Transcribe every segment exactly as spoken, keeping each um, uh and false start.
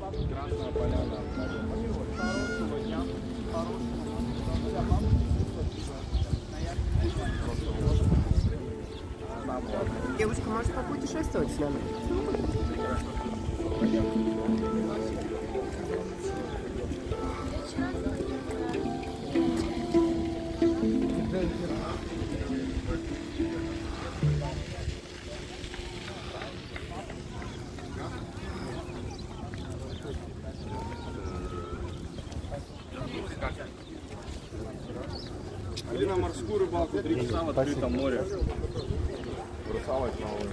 Красная поляна. Хорошего дня. Девушка, может попутешествовать с нами? Или на морскую рыбалку, три часа в открытом море. Русалок на улице.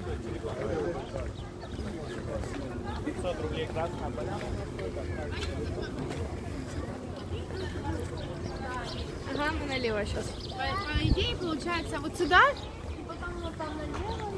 пятьсот рублей красная поляна. Ага, мы налево сейчас. По, по идее, получается, вот сюда, и потом вот там налево.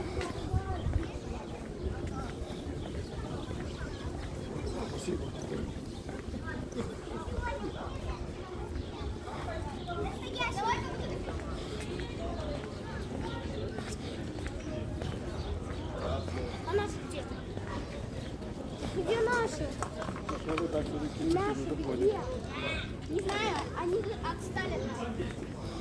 А наши где? Где наши? Наши где? Не знаю, они отстали от нас.